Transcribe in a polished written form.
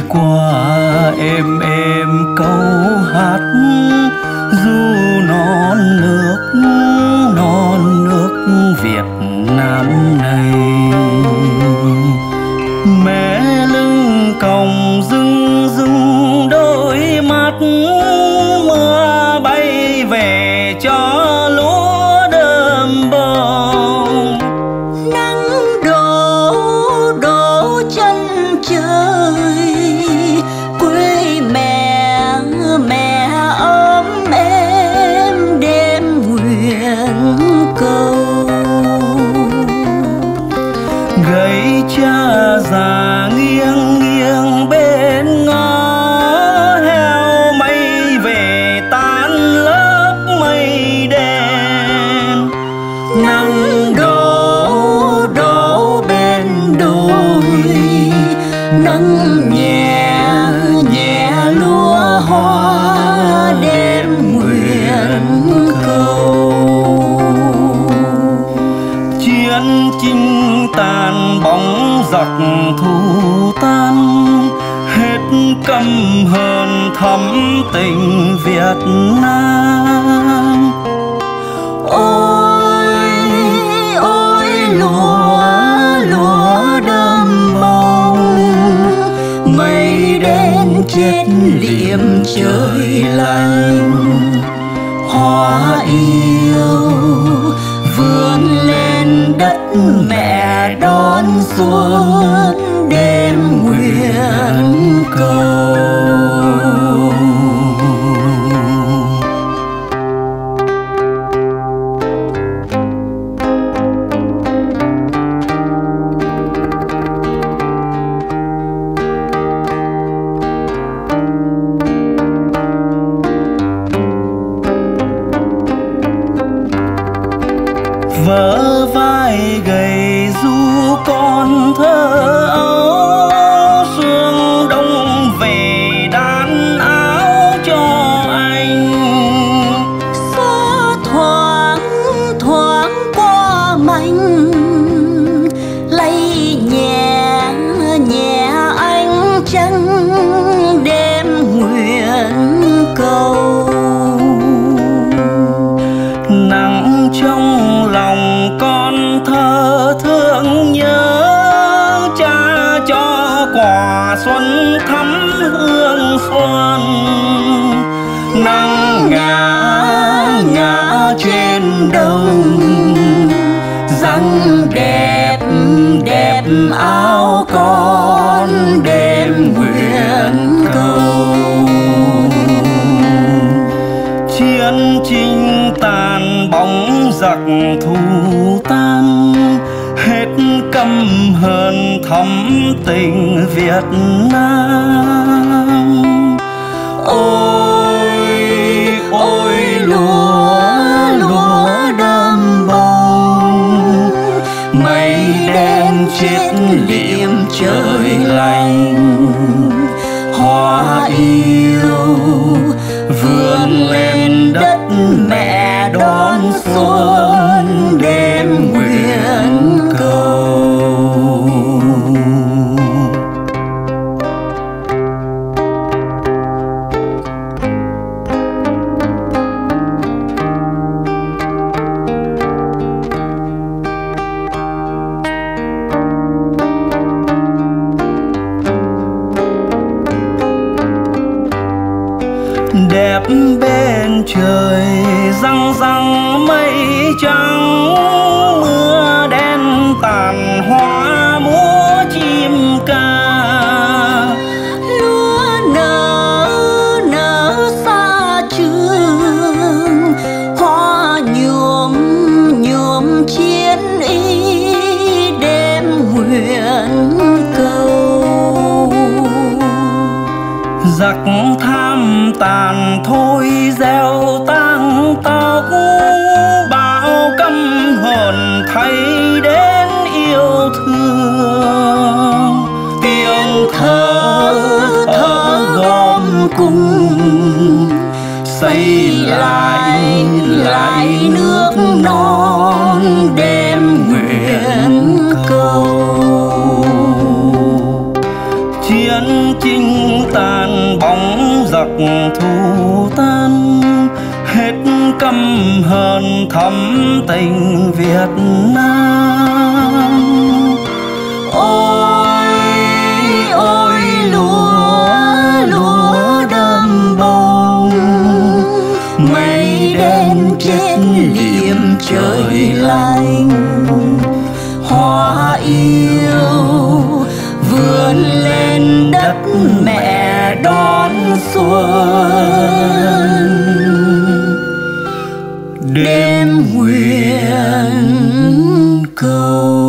qua êm câu hát du non nước Việt Nam này. Mẹ lưng còng rưng đôi mắt, mưa bay về cho lúa đơm bông. Nắng đổ chân trời, quê mẹ ấm êm đêm nguyện cầu. Gầy cha già nghiêng bên ngó, heo mây về tan lớp mây đen. Nắng đổ bên đồi, nắng nhẹ lúa hoa đêm nguyện cầu. Chiến chinh tàn bóng giặc thù tan, hết căm hờn thắm tình Việt Nam. Ôi lúa đơm bông, mây đen chết liệm trời lạnh. Hoa yêu vươn lên đất mẹ đón xuân đêm nguyện cầu. Vỡ vai gầy du con thơ ấu, sương đông về đan áo cho anh. Gió thoáng qua mảnh, lay nhẹ ánh trăng đêm nguyện cầu. Nắng trong lòng con thơ thương nhớ, cha cho quả xuân thắm hương xuân. Nắng ngả trên đồng, dáng đẹp áo con đêm nguyện cầu. Chiến chinh tàn bóng giặc thù tan, hết căm hờn thắm tình Việt Nam. Ôi lúa đơm bông, mây đen chết liệm trời lạnh. Hoa yêu vươn lên đất mẹ đón xuân đêm nguyện cầu. Đẹp bên trời răng mây trắng, mưa đen tàn hoa múa chim ca. Lúa nở xa trường, hoa nhuộm chiến y đêm nguyện cầu. Giặc tham tàn thôi gieo tang tóc, bao căm hờn thay đến yêu thương. Tiếng thơ gom cùng xây lại nước non đêm nguyện cầu. Chiến chinh thù tan, hết căm hờn thắm tình Việt Nam. Ôi ôi lúa đơm bông, mây đen trên liệm trời lạnh, hoa yêu vươn lên đất mẹ đón xuân. Đêm nguyện cầu